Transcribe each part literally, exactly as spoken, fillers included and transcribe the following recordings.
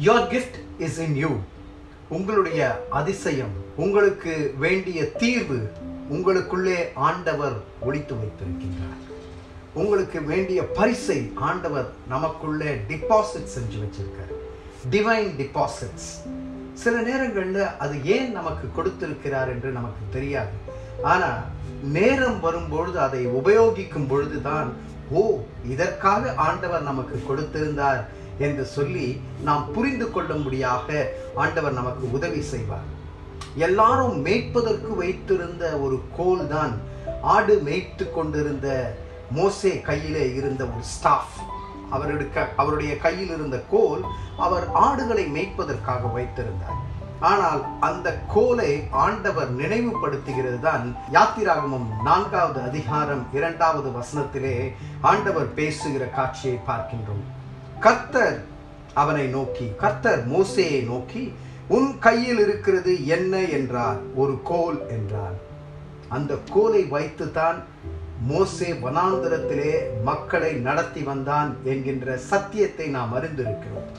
Your gift is in you. உங்களுடைய அதிசயம், உங்களுக்கு வேண்டிய தீர்வு உங்களுக்குள்ளே ஆண்டவர் ஒளித்து வைத்திருக்கின்றார். உங்களுக்கு வேண்டிய பரிசை ஆண்டவர் நமக்குள்ளே டிபாசிட் செஞ்சு வச்சிருக்கார். Divine deposits. சில நேரங்களில் அது ஏன் நமக்கு கொடுத்திருக்கிறார் என்று நமக்கு தெரியாது. ஆனால் நேரம் வரும்பொழுது அதை உபயோகிக்கும் பொழுதுதான், ஓ, இதற்காக ஆண்டவர் நமக்கு கொடுத்திருந்தார் என்று சொல்லி நாம் புரிந்து கொள்ளும்படியாக ஆண்டவர் நமக்கு உதவி செய்வார். எல்லாரும் மேய்ப்பதற்கு வைத்திருந்த ஒரு கோல் தான் ஆடு மேய்த்து கொண்டிருந்த மோசே கையிலே இருந்த ஒரு ஸ்டாஃப். அவருடைய அவருடைய கையில் இருந்த கோல் அவர் ஆடுகளை மேய்ப்பதற்காக வைத்திருந்தார். ஆனால் அந்த கோலை ஆண்டவர் நினைவுபடுத்துகிறது தான் யாத்திராகமம் நான்காவது அதிகாரம் இரண்டாவது வசனத்திலே ஆண்டவர் பேசுகிற காட்சியை பார்க்கின்றோம். கர்த்தர் அவனை நோக்கி, கர்த்தர் மோசேயை நோக்கி, உன் கையில் இருக்கிறது என்ன என்றார். ஒரு கோல் என்றார். அந்த கோலை வைத்துத்தான் மோசே வனாந்தரத்திலே மக்களை நடத்தி வந்தான் என்கின்ற சத்தியத்தை நாம் அறிந்திருக்கிறோம்.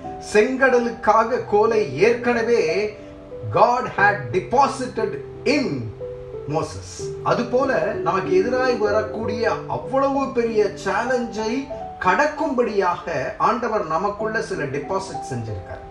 செங்கடலுக்காக கோலை ஏற்கனவே God had deposited in Moses. அதுபோல நமக்கு எதிராய் வரக்கூடிய அவ்வளவு பெரிய சேலஞ்சை கடக்கும்படியாக ஆண்டவர் நமக்குள்ள சில டிபாசிட் செஞ்சிருக்கார்.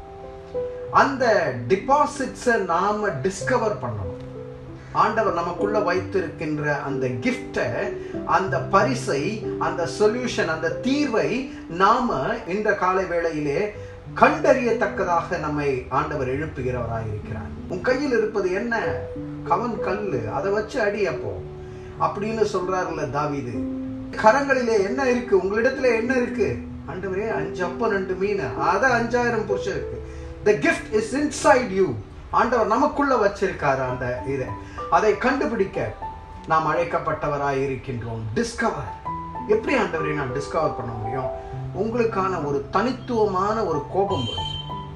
அந்த டிபாசிட்ஸை நாம டிஸ்கவர் பண்ணணும். ஆண்டவர் நமக்குள்ள வைத்திருக்கின்ற அந்த கிஃப்டை, அந்த பரிசை, அந்த சொல்யூஷன், அந்த தீர்வை நாம இந்த காலை வேளையிலே கண்டறியத்தக்கதாக நம்மை ஆண்டவர் எழுப்புகிறவராக இருக்கிறார். உன் கையில் இருப்பது என்ன? கவன் கல்லு, அதை வச்சு அடியப்போ அப்படின்னு சொல்றாருல்ல தாவீது. கரங்களிலே என்ன இருக்கு? உங்களிடத்துல என்ன இருக்கு? ஆண்டவரே, அஞ்சு அப்பம் ரெண்டு மீன், அத அஞ்சாயிரம் புருஷம் இருக்கு. The gift is inside you. ஆண்டவர் நமக்குள்ள வச்சிருக்காரு அந்த இதை. அதை கண்டுபிடிக்க நாம் அழைக்கப்பட்டவராய் இருக்கின்றோம். டிஸ்கவர். எப்படி ஆண்டவரை நாம் டிஸ்கவர் பண்ண முடியும்? உங்களுக்கான ஒரு தனித்துவமான ஒரு கோபம் வரும்,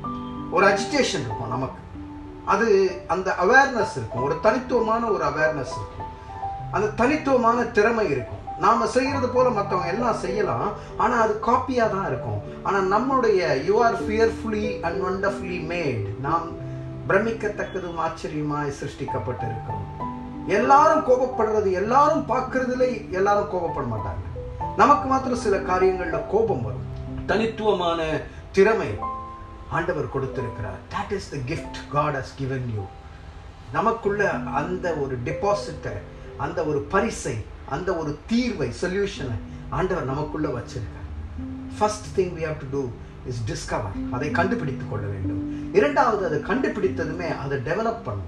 ஒரு அஜிடேஷன் இருக்கும் நமக்கு. அது அந்த அவேர்னஸ் இருக்கும், ஒரு தனித்துவமான ஒரு அவேர்னஸ் இருக்கும், அந்த தனித்துவமான திறமை இருக்கும். நாம செய்யறது போல மற்றவங்க எல்லாம் செய்யலாம், ஆனா அது காப்பியா தான் இருக்கும். ஆனா நம்முடைய you are fearfully and wonderfully made, நாம் பிரமிக்கத்தக்கதும் ஆச்சரியமாய் சிருஷ்டிக்கப்பட்டிருக்கிறோம். எல்லாரும் கோபப்படுறது, எல்லாரும் பார்க்கறதுல எல்லாரும் கோபப்பட மாட்டாங்க. நமக்கு மாத்திரம் சில காரியங்கள்ல கோபம் வரும். தனித்துவமான திறமை ஆண்டவர் கொடுத்திருக்கிறார். That is the gift God has given you. நமக்குள்ள அந்த ஒரு டெபாசிட்டை, அந்த ஒரு பரிசை, அந்த ஒரு தீர்வை, சொல்யூஷனை ஆண்டவர் நமக்குள்ள வச்சிருக்கார். First thing we have to do is discover. அதை கண்டுபிடித்துக் கொள்ள வேண்டும். இரண்டாவது, அதை கண்டுபிடித்ததுமே அதை டெவலப் பண்ணணும்.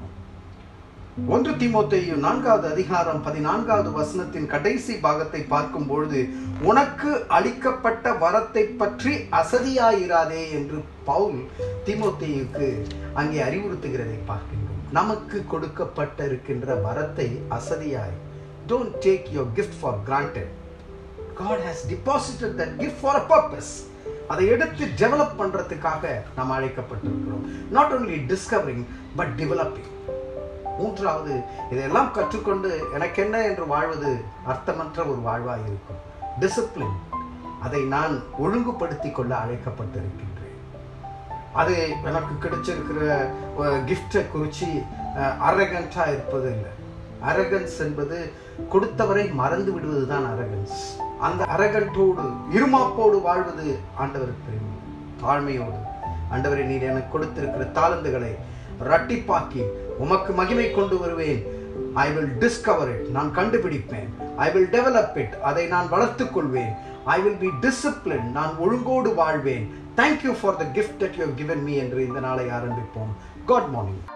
ஒன்று தீமோத்தேயு நான்காவது அதிகாரம் பதினான்காவது வசனத்தின் கடைசி பாகத்தை பார்க்கும் பொழுது, உனக்கு அளிக்கப்பட்ட வரத்தை பற்றி அசதியாயிராதே என்று பவுல் தீமோத்தேயுக்கு அங்கே அறிவுறுத்துகிறதை பார்க்கின்றோம். நமக்கு கொடுக்கப்பட்ட இருக்கின்ற வரத்தை அசதியாய், don't take your gift for granted. God has deposited that gift for a purpose. அதை எடுத்து டெவலப் பண்றதுக்காக நாம் அழைக்கப்பட்டிருக்கிறோம். Not only discovering but developing. மூன்றாவது, இதெல்லாம் கற்றுக்கொண்டு எனக்கு என்ன என்று வாழ்வது அர்த்தமற்ற ஒரு வாழ்வாக இருக்கும். டிசிப்ளின். அதை நான் ஒழுங்குபடுத்தி கொள்ள அழைக்கப்பட்டிருக்கின்றேன். அது எனக்கு கிடைச்சிருக்கிற கிஃப்டை குறித்து அரகண்டா இருப்பது இல்லை. அரகன்ஸ் என்பது கொடுத்தவரை மறந்து விடுவது தான் அரகன்ஸ். அந்த அரகண்டோடு, இருமாப்போடு வாழ்வது ஆண்டவருக்கு தெரியும். தாழ்மையோடு, ஆண்டவரை நீர் எனக்கு கொடுத்திருக்கிற தாளந்துகளை இரட்டிப்பாக்கி உமக்கு மகிமை கொண்டு வருவேன். I will discover it. நான் கண்டுபிடிப்பேன். I will develop it. அதை நான் வளர்த்துக் கொள்வேன். I will be disciplined. நான் ஒழுங்கோடு வாழ்வேன். Thank you for the gift that you have given me என்று இந்த நாளை ஆரம்பிப்போம். God morning.